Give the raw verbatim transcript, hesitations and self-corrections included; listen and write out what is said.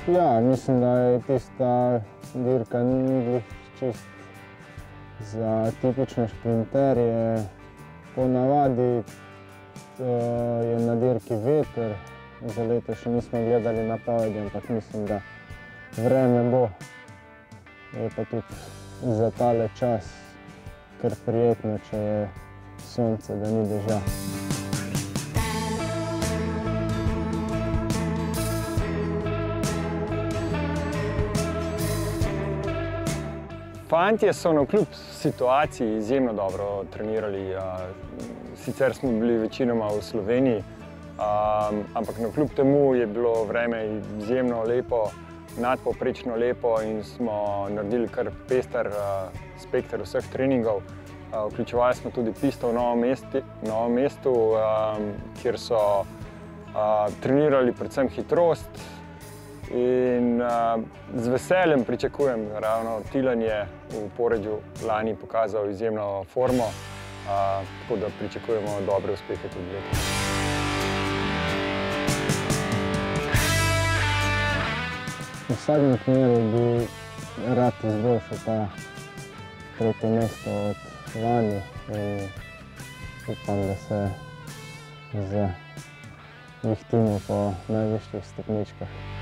Ja, mislim, da je tista dirka ni glih čist za tipične šprinterje. Po navadi je na dirki veter, za leto še nismo gledali napovedi, ampak mislim, da vreme bo. Je pa tudi za tale čas kar prijetno, če je sonce, da ni dežja. Fantje so navkljub situaciji izjemno dobro trenirali. Sicer smo bili večinoma v Sloveniji, ampak navkljub temu je bilo vreme izjemno lepo, nadpovprečno lepo in smo naredili kar pester spekter vseh treningov. Vključevali smo tudi pisto v Novem mestu, kjer so trenirali predvsem hitrost. In z veseljem pričakujem, ravno Tilen je v Poreču lani pokazal izjemno formo, tako da pričakujemo dobre uspehe tudi letos. V vsakem primeru bi rad izboljšal ta tretje mesto od lani in upam, da se zvihtimo po najvišjih stopničkah.